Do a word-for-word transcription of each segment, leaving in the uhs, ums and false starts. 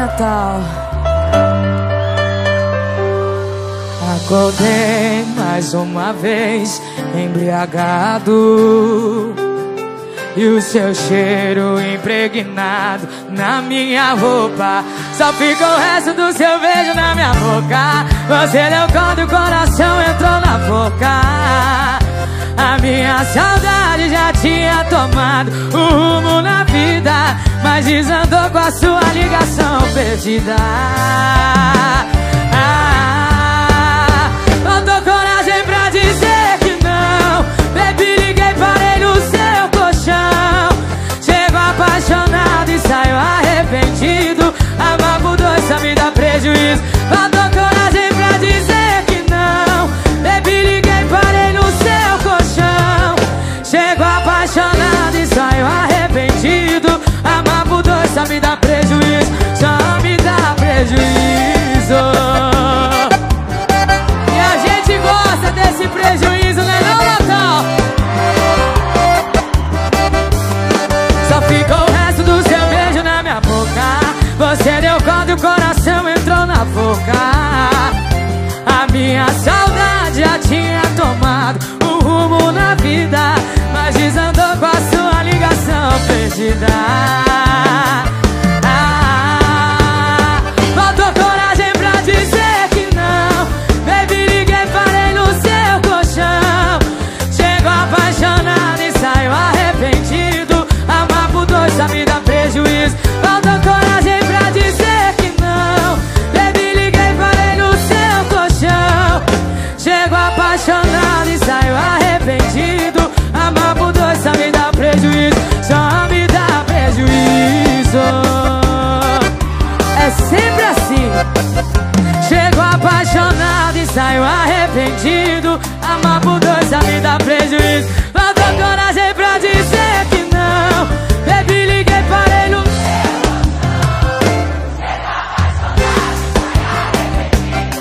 Natal. Acordei mais uma vez embriagado, e o seu cheiro impregnado na minha roupa. Só fica o resto do seu beijo na minha boca. Você deu conta e o coração entrou na boca. A minha saudade já tinha tomado o rumo na vida, mas desandou com a sua ligação perdida. Ah, faltou coragem pra dizer que não. Baby, liguei, parei no seu colchão. Chego apaixonado e saio arrependido. Amar por dois só me dá prejuízo. Faltou coragem pra dizer que não. Baby, liguei, parei no seu colchão. Chego apaixonado e saio arrependido. Amar por dois só me dá prejuízo. Só me dá prejuízo. E a gente gosta desse prejuízo, né não, Natal? Só ficou o resto do seu beijo na minha boca. Você deu conta e o coração entrou na boca. A minha saudade já tinha tomado o rumo na vida, mas desandou com a sua ligação perdida. Ah, faltou coragem pra dizer que não. Baby, liguei, parei no seu colchão. Chego apaixonado e saio arrependido. Amar por dois só me dá prejuízo. Faltou coragem pra dizer que não. Baby, liguei, parei no seu colchão. Chego apaixonado e saio arrependido. Amar por dois só me dá prejuízo. Só me dá prejuízo. É sempre assim. Chego apaixonado e saio arrependido. Amar por dois só me dá prejuízo. Faltou coragem pra dizer que não. Baby, liguei, parei no...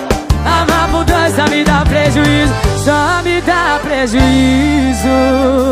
Amar por dois só me dá prejuízo. Só me dá prejuízo.